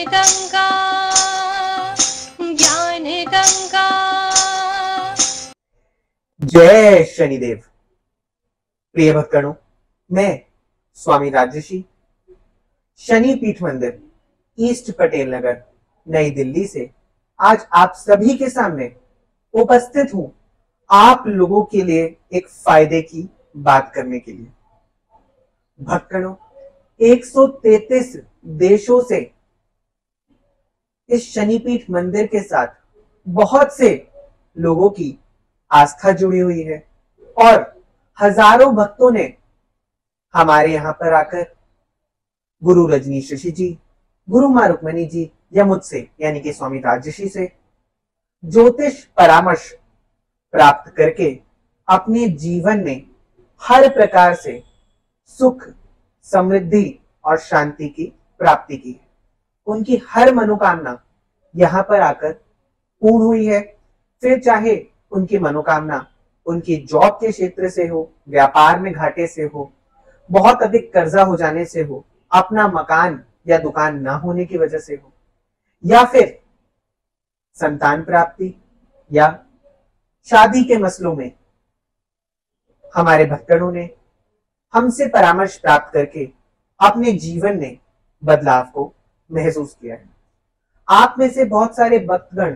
गंगा ज्ञान गंगा। जय शनिदेव। प्रिय भक्तगणों, मैं स्वामी राजर्षि शनि पीठ मंदिर ईस्ट पटेल नगर नई दिल्ली से आज आप सभी के सामने उपस्थित हूं आप लोगों के लिए एक फायदे की बात करने के लिए। भक्तगणों, 133 देशों से इस शनिपीठ मंदिर के साथ बहुत से लोगों की आस्था जुड़ी हुई है और हजारों भक्तों ने हमारे यहां पर आकर गुरु रजनीश ऋषि जी, गुरु मां रुक्मणी जी या मुझसे यानी कि स्वामी राजर्षि से ज्योतिष परामर्श प्राप्त करके अपने जीवन में हर प्रकार से सुख, समृद्धि और शांति की प्राप्ति की है। उनकी हर मनोकामना यहाँ पर आकर पूर्ण हुई है। फिर चाहे उनकी मनोकामना उनकी जॉब के क्षेत्र से हो, व्यापार में घाटे से हो, बहुत अधिक कर्जा हो जाने से हो, अपना मकान या दुकान ना होने की वजह से हो, या फिर संतान प्राप्ति या शादी के मसलों में, हमारे भक्तगणों ने हमसे परामर्श प्राप्त करके अपने जीवन में बदलाव को महसूस किया है। आप में से बहुत सारे भक्तगण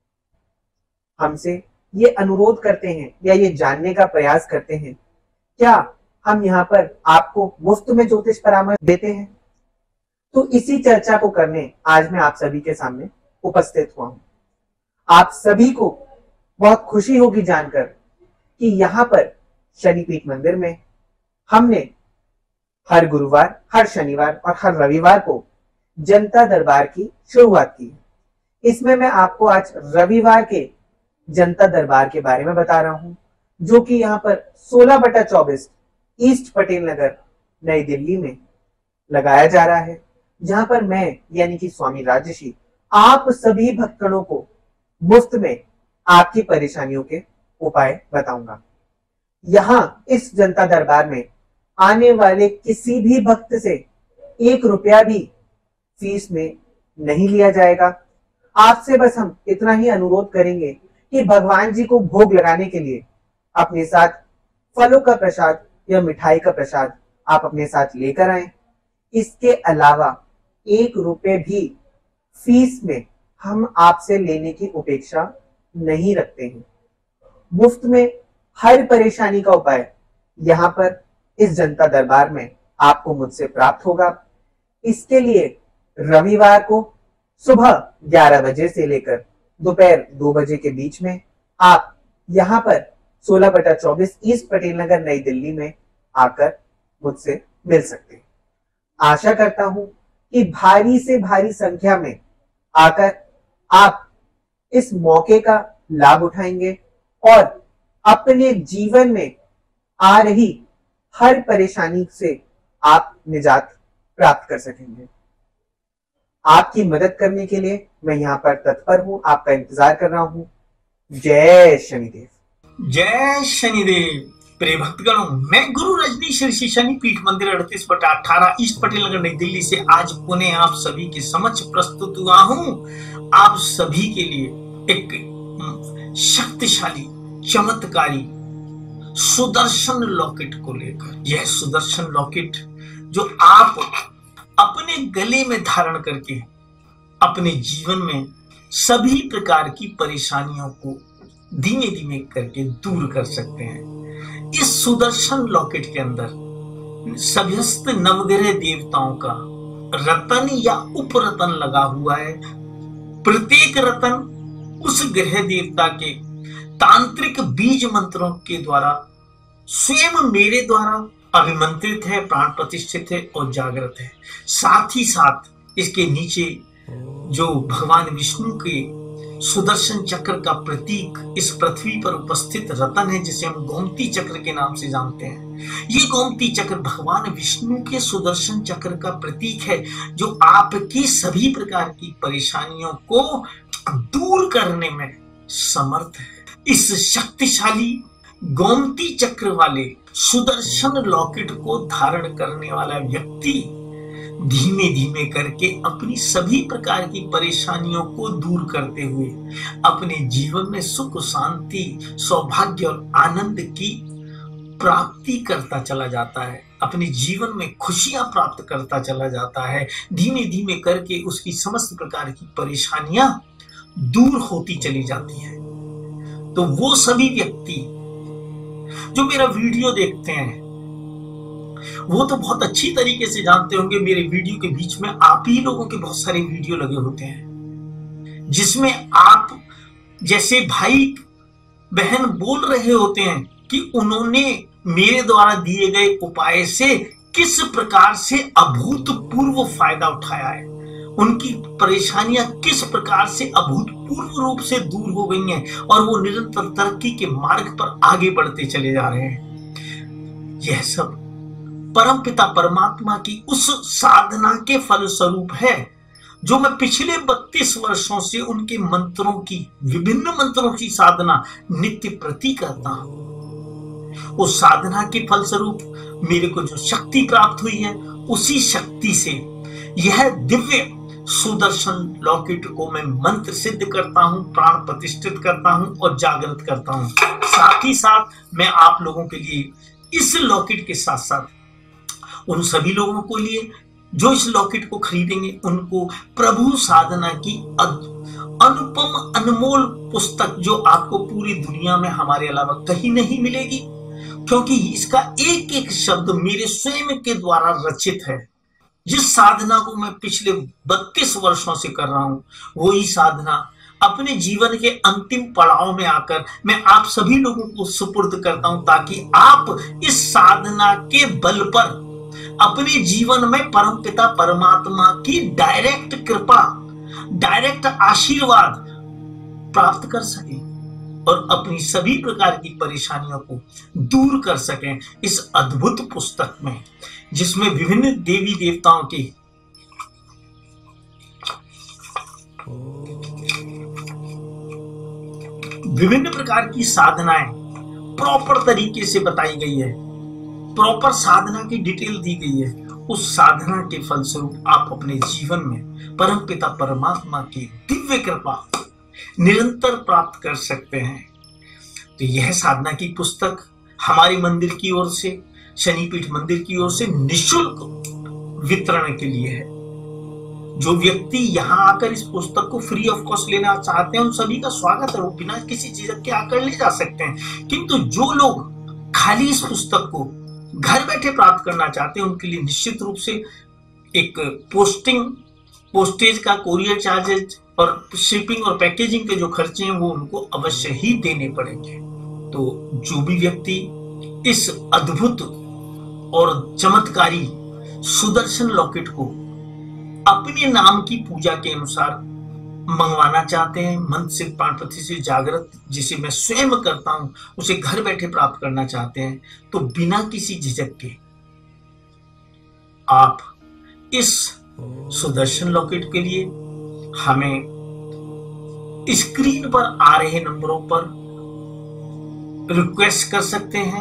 हमसे ये अनुरोध करते हैं या ये जानने का प्रयास करते हैं, क्या हम यहाँ पर आपको मुफ्त में ज्योतिष परामर्श देते हैं? तो इसी चर्चा को करने आज मैं आप सभी के सामने उपस्थित हुआ हूं। आप सभी को बहुत खुशी होगी जानकर कि यहाँ पर शनिपीठ मंदिर में हमने हर गुरुवार, हर शनिवार और हर रविवार को जनता दरबार की शुरुआत की है। इसमें मैं आपको आज रविवार के जनता दरबार के बारे में बता रहा हूं, जो कि यहाँ पर 16/24 ईस्ट पटेल नगर नई दिल्ली में लगाया जा रहा है, जहां पर मैं यानी कि स्वामी राजर्षि आप सभी भक्तगणों को मुफ्त में आपकी परेशानियों के उपाय बताऊंगा। यहाँ इस जनता दरबार में आने वाले किसी भी भक्त से 1 रुपया भी फीस में नहीं लिया जाएगा। आपसे बस हम इतना ही अनुरोध करेंगे कि भगवान जी को भोग लगाने के लिए अपने साथ फलों का प्रसाद या मिठाई का प्रसाद आप अपने साथ लेकर आए। इसके अलावा 1 रुपये भी फीस में हम आपसे लेने की उपेक्षा नहीं रखते हैं। मुफ्त में हर परेशानी का उपाय यहाँ पर इस जनता दरबार में आपको मुझसे प्राप्त होगा। इसके लिए रविवार को सुबह 11 बजे से लेकर दोपहर 2 बजे के बीच में आप यहाँ पर 16/24 ईस्ट पटेल नगर नई दिल्ली में आकर मुझसे मिल सकते हैं। आशा करता हूं कि भारी से भारी संख्या में आकर आप इस मौके का लाभ उठाएंगे और अपने जीवन में आ रही हर परेशानी से आप निजात प्राप्त कर सकेंगे। आपकी मदद करने के लिए मैं यहाँ पर तत्पर हूँ, आपका इंतजार कर रहा हूँ। जय शनिदेव। जय शनिदेव। प्रिय भक्तगणों, मैं गुरु रजनीश ऋषि शनिपीठ मंदिर 38/18 ईस्ट पटेल नगर नई दिल्ली से आज पुनः आप सभी के समक्ष प्रस्तुत हुआ हूँ। आप सभी के लिए एक शक्तिशाली, चमत्कारी सुदर्शन लॉकेट को लेकर, यह सुदर्शन लॉकेट जो आप अपने गले में धारण करके अपने जीवन में सभी प्रकार की परेशानियों को धीमे धीमे करके दूर कर सकते हैं। इस सुदर्शन लॉकेट के अंदर सभ्यस्त नवग्रह देवताओं का रतन या उपरतन लगा हुआ है। प्रत्येक रतन उस ग्रह देवता के तांत्रिक बीज मंत्रों के द्वारा स्वयं मेरे द्वारा अभिमंत्रित है, प्राण प्रतिष्ठित है और जागृत है। साथ ही साथ इसके नीचे जो भगवान विष्णु के सुदर्शन चक्र का प्रतीक इस पृथ्वी पर उपस्थित रतन है, जिसे हम गोमती चक्र के नाम से जानते हैं। ये गोमती चक्र भगवान विष्णु के सुदर्शन चक्र का प्रतीक है, जो आपकी सभी प्रकार की परेशानियों को दूर करने में समर्थ है। इस शक्तिशाली गोमती चक्र वाले सुदर्शन लॉकेट को धारण करने वाला व्यक्ति धीमे धीमे करके अपनी सभी प्रकार की परेशानियों को दूर करते हुए अपने जीवन में सुख, शांति, सौभाग्य और आनंद की प्राप्ति करता चला जाता है, अपने जीवन में खुशियां प्राप्त करता चला जाता है। धीमे धीमे करके उसकी समस्त प्रकार की परेशानियां दूर होती चली जाती हैं। तो वो सभी व्यक्ति जो मेरा वीडियो देखते हैं वो तो बहुत अच्छी तरीके से जानते होंगे, मेरे वीडियो के बीच में आप ही लोगों के बहुत सारे वीडियो लगे होते हैं जिसमें आप जैसे भाई बहन बोल रहे होते हैं कि उन्होंने मेरे द्वारा दिए गए उपाय से किस प्रकार से अभूतपूर्व फायदा उठाया है, उनकी परेशानियां किस प्रकार से अभूतपूर्व रूप से दूर हो गई हैं और वो निरंतर तरक्की के मार्ग पर आगे बढ़ते चले जा रहे हैं। यह सब परमपिता परमात्मा की उस साधना के फलस्वरूप है जो मैं पिछले 32 वर्षों से उनके मंत्रों की, विभिन्न मंत्रों की साधना नित्य प्रति करता हूं। उस साधना के फलस्वरूप मेरे को जो शक्ति प्राप्त हुई है, उसी शक्ति से यह दिव्य सुदर्शन लॉकेट को मैं मंत्र सिद्ध करता हूं, प्राण प्रतिष्ठित करता हूं और जागृत करता हूं। साथ ही साथ मैं आप लोगों के लिए इस लॉकेट के साथ साथ उन सभी लोगों को लिए जो इस लॉकेट को खरीदेंगे उनको प्रभु साधना की अनुपम अनमोल पुस्तक, जो आपको पूरी दुनिया में हमारे अलावा कहीं नहीं मिलेगी, क्योंकि इसका एक एक शब्द मेरे स्वयं के द्वारा रचित है। जिस साधना को मैं पिछले 32 वर्षों से कर रहा हूं, वही साधना अपने जीवन के अंतिम पड़ाव में आकर मैं आप सभी लोगों को सुपुर्द करता हूं, ताकि आप इस साधना के बल पर अपने जीवन में परमपिता परमात्मा की डायरेक्ट कृपा, डायरेक्ट आशीर्वाद प्राप्त कर सकें और अपनी सभी प्रकार की परेशानियों को दूर कर सकें इस अद्भुत पुस्तक में, जिसमें विभिन्न देवी देवताओं की विभिन्न प्रकार की साधनाएं प्रॉपर तरीके से बताई गई है, प्रॉपर साधना की डिटेल दी गई है। उस साधना के फलस्वरूप आप अपने जीवन में परमपिता परमात्मा की दिव्य कृपा निरंतर प्राप्त कर सकते हैं। तो यह साधना की पुस्तक हमारे मंदिर की ओर से, शनिपीठ मंदिर की ओर से निःशुल्क वितरण के लिए है। जो व्यक्ति यहाँ आकर इस पुस्तक को फ्री ऑफ कॉस्ट लेना चाहते हैं उन सभी का स्वागत है, वो बिना किसी झिझक के आकर ले जा सकते हैं। किंतु जो लोग खाली इस पुस्तक को घर बैठे प्राप्त करना चाहते हैं उनके लिए निश्चित रूप से एक पोस्टेज का, कोरियर चार्जेज और शिपिंग और पैकेजिंग के जो खर्चे हैं वो उनको अवश्य ही देने पड़ेंगे। तो जो भी व्यक्ति इस अद्भुत और चमत्कारी सुदर्शन लॉकेट को अपने नाम की पूजा के अनुसार मंगवाना चाहते हैं, मंत्र से, प्राण प्रतिष्ठित से जागृत, जिसे मैं स्वयं करता हूं, उसे घर बैठे प्राप्त करना चाहते हैं, तो बिना किसी झिझक के आप इस सुदर्शन लॉकेट के लिए हमें स्क्रीन पर आ रहे नंबरों पर रिक्वेस्ट कर सकते हैं।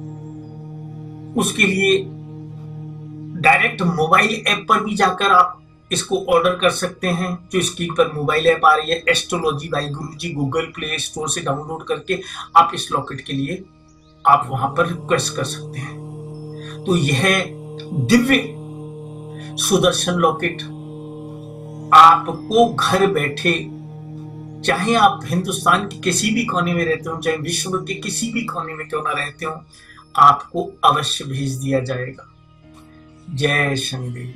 उसके लिए डायरेक्ट मोबाइल ऐप पर भी जाकर आप इसको ऑर्डर कर सकते हैं। जो स्क्रीन पर मोबाइल ऐप आ रही है, astrology by Guruji, Google play store से डाउनलोड करके आप इस लॉकेट के लिए आप वहां पर रिक्वेस्ट कर सकते हैं। तो यह दिव्य सुदर्शन लॉकेट आपको घर बैठे, चाहे आप हिंदुस्तान के किसी भी कोने में रहते हो, चाहे विश्व के किसी भी कोने में क्यों ना रहते हो, आपको अवश्य भेज दिया जाएगा। जय शनिदेव।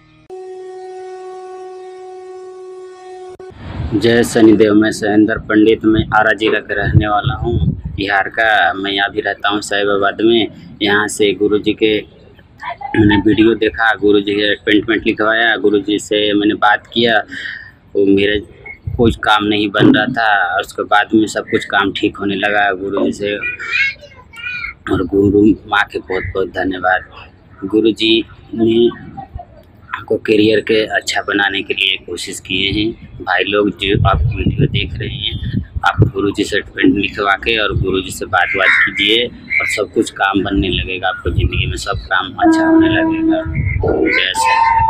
जय शनिदेव। मैं सहेंद्र पंडित, मैं आरा जिला का रहने वाला हूँ, बिहार का। मैं यहाँ भी रहता हूँ साहिबाबाद में। यहाँ से गुरुजी के मैंने वीडियो देखा, गुरुजी के अपॉइंटमेंट लिखवाया, गुरुजी से मैंने बात किया, वो मेरे कुछ काम नहीं बन रहा था और उसके बाद में सब कुछ काम ठीक होने लगा गुरुजी से। और गुरु माँ के बहुत बहुत धन्यवाद। गुरुजी ने को करियर के अच्छा बनाने के लिए कोशिश किए हैं। भाई लोग जो आप वीडियो देख रहे हैं आप गुरुजी से पेंट लिखवा के और गुरुजी से बात कीजिए और सब कुछ काम बनने लगेगा, आपको ज़िंदगी में सब काम अच्छा होने लगेगा। जैसे